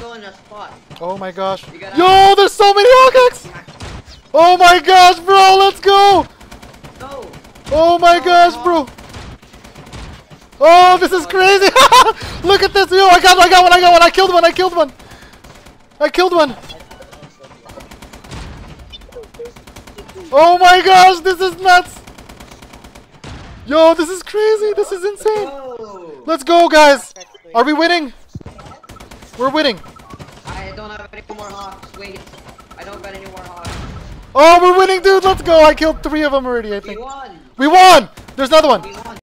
go in a spot. Oh my gosh. gotta- Yo, there's so many hotcakes! Oh my gosh, bro, let's go! Go! Oh my gosh, bro! Oh, this is crazy! Look at this! Yo, I got one! I killed one! Oh my gosh, this is nuts! Yo, this is crazy! This is insane! Go! Let's go, guys! Are we winning? We're winning! I don't have any more hawks. Wait. I don't got any more hawks. Oh, we're winning, dude! Let's go! I killed 3 of them already, I think. We won! We won! There's another one! We won.